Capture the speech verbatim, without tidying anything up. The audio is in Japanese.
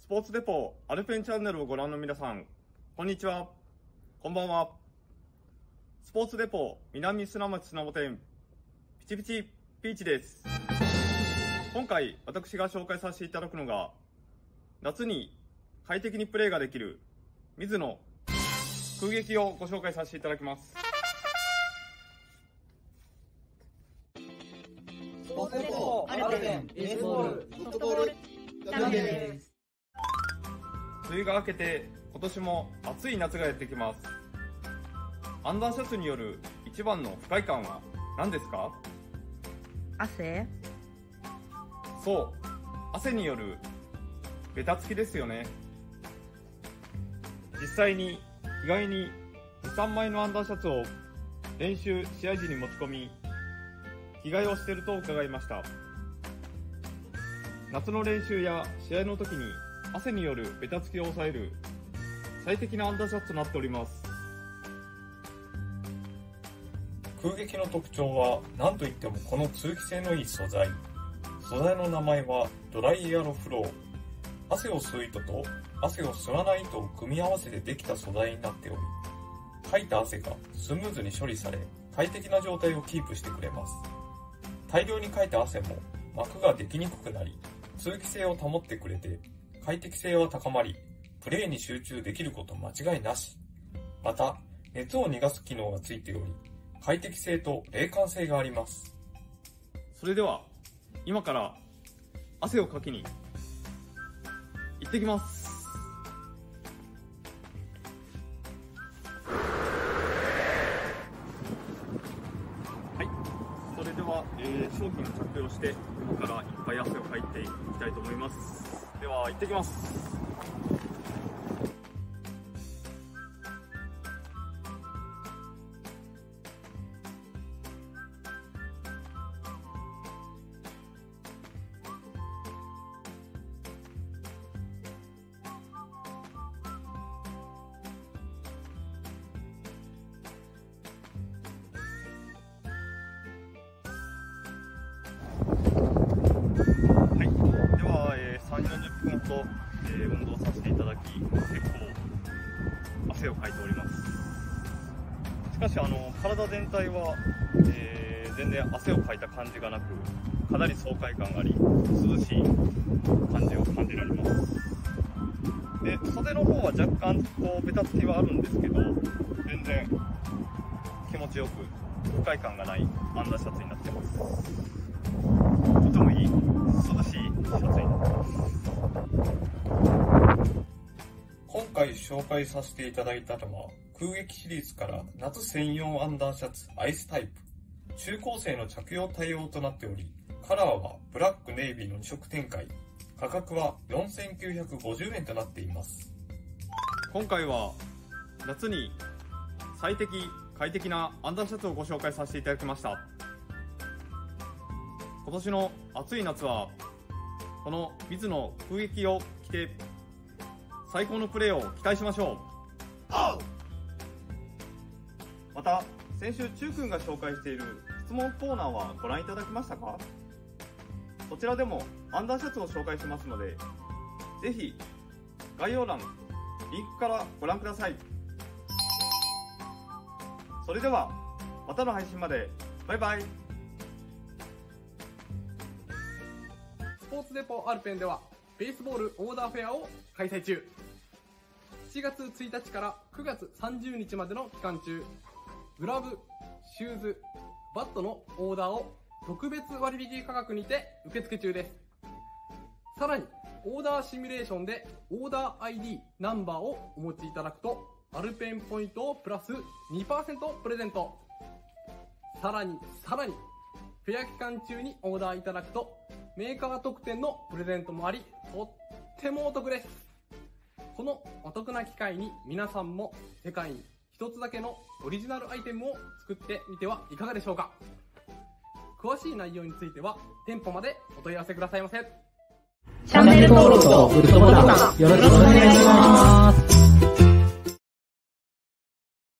ポーツデポアルペンチャンネルをご覧の皆さん、こんにちは、こんばんは。スポーツデポ南砂町砂本店ピチピチピーチです。今回私が紹介させていただくのが、夏に快適にプレーができるミズノ空撃をご紹介させていただきます。 スポーツデポアルペンベースボールソフトボールチャンネルです。 梅雨が明けて今年も暑い夏がやってきます。アンダーシャツによる一番の不快感は何ですか？ 汗？ そう、汗によるベタつきですよね。実際に意外にに、さんまいのアンダーシャツを練習試合時に持ち込み着替えをしていると伺いました。夏の練習や試合の時に汗によるベタつきを抑える最適なアンダーシャツとなっております。 空撃の特徴は何といってもこの通気性のいい素材。素材の名前はドライエアロフロー。汗を吸う糸と汗を吸わない糸を組み合わせてできた素材になっており、かいた汗がスムーズに処理され快適な状態をキープしてくれます。大量にかいた汗も膜ができにくくなり、通気性を保ってくれて快適性は高まり、プレーに集中できること間違いなし。また、熱を逃がす機能がついており、快適性と冷感性があります。 それでは今から汗をかきに行ってきます。はい、それでは、えー、商品を着用して今からいっぱい汗をかいていきたいと思います。では行ってきます。はい、では、えー、さんじゅう、よんじゅっぷんほど、えー、運動させていただき、結構汗をかいております。しかしあの体全体は、えー、全然汗をかいた感じがなく、かなり爽快感があり、涼しい感じを感じられます。で、袖の方は若干こうベタつきはあるんですけど、全然気持ちよく不快感がないアンダーシャツになってます。とてもいい涼しいシャツになってます。 今回紹介させていただいたのは空撃シリーズから夏専用アンダーシャツアイスタイプ。中高生の着用対応となっており、カラーはブラックネイビーのに色展開。価格はよんせんきゅうひゃくごじゅうえんとなっています。 今回は夏に最適快適なアンダーシャツをご紹介させていただきました。今年の暑い夏はこのミズノ空撃を着て最高のプレーを期待しましょう。また先週チュウ君が紹介している質問コーナーはご覧いただきましたか？そちらでもアンダーシャツを紹介しますので、ぜひ概要欄リンクからご覧ください。それではまたの配信まで。バイバイ。 スポーツデポアルペンではベースボールオーダーフェアを開催中。しちがつついたちからくがつさんじゅうにちまでの期間中、グラブ、シューズ、バットのオーダーを特別割引価格にて受付中です。さらにオーダーシミュレーションでオーダー アイディー ナンバーをお持ちいただくとアルペンポイントをプラス にパーセント プレゼント。さらにさらにフェア期間中にオーダーいただくとメーカー特典のプレゼントもあり、とってもお得です。このお得な機会に皆さんも世界に一つだけのオリジナルアイテムを作ってみてはいかがでしょうか。詳しい内容については店舗までお問い合わせくださいませ。 チャンネル登録とグッドボタンよろしくお願いします。